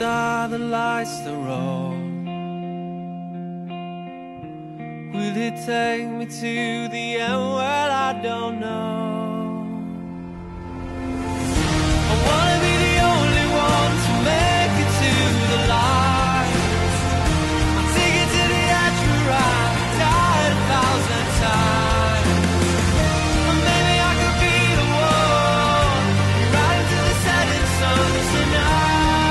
star that lights the road? Will it take me to the end? Well, I don't know. I wanna be the only one to make it to the light. I'll take it to the edge where I've died 1,000 times. And maybe I could be the one right into the setting sun tonight.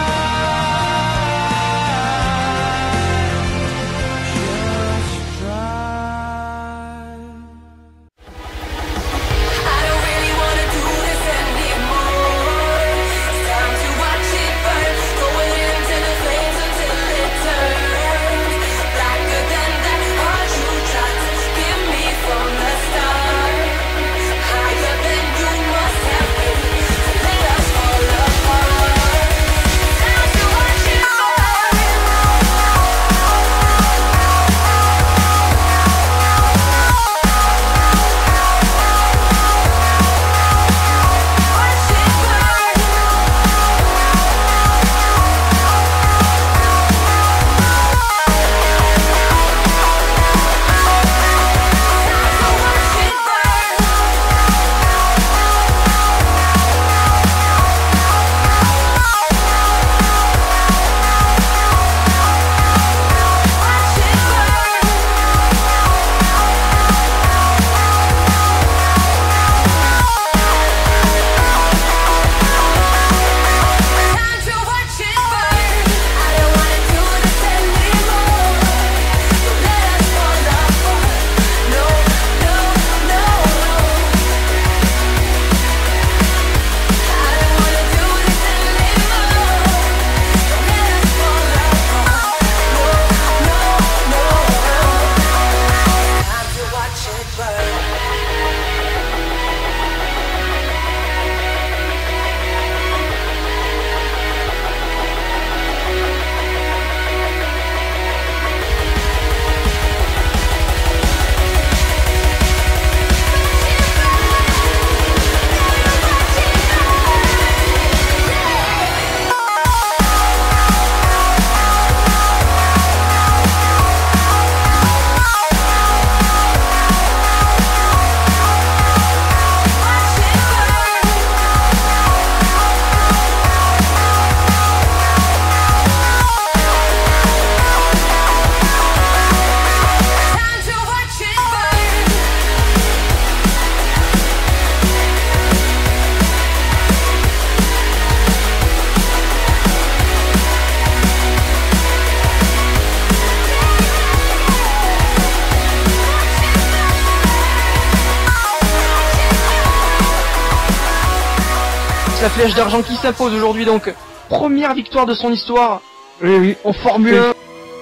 La Flèche d'Argent qui s'impose aujourd'hui donc. Première victoire de son histoire. Oui, en Formule 1.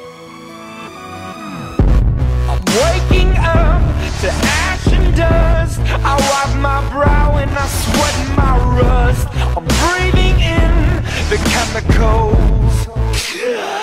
I'm waking up to ash and dust. I wipe my brow and I sweat my rust. I'm breathing in the chemicals.